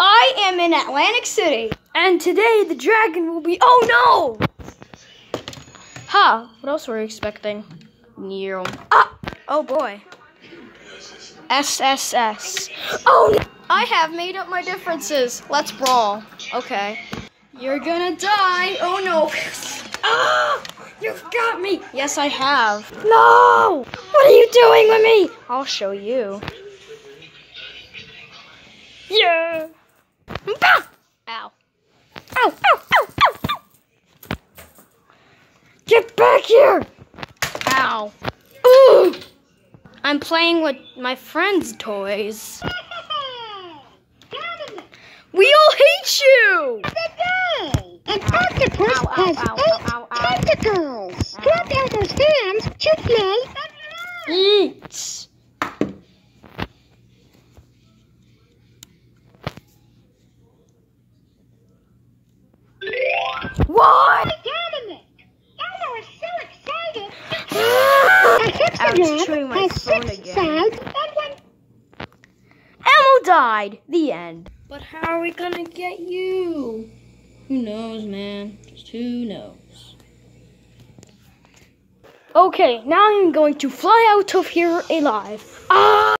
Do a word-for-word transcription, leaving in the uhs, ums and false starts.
I am in Atlantic City, and today the dragon will be. Oh no! Huh? What else were you expecting? Nero. Ah! Oh boy. S S S. Oh! No. I have made up my differences. Let's brawl. Okay. You're gonna die. Oh no! Ah! You've got me. Yes, I have. No! What are you doing with me? I'll show you. Yeah. Ah! Ow. Ow, ow, ow, ow, ow. Get back here. Ow. Ooh. I'm playing with my friend's toys. We all hate you. An octopus Ow, ow, has ow, eight ow, ow, tentacles. Grab out his hands to play. Eat. What? Dominic! Elmo is so excited. I A was hexagon chewing my has phone six again. sides and one. Elmo died. The end. But how are we gonna get you? Who knows, man? Just who knows? Okay, now I'm going to fly out of here alive. Ah!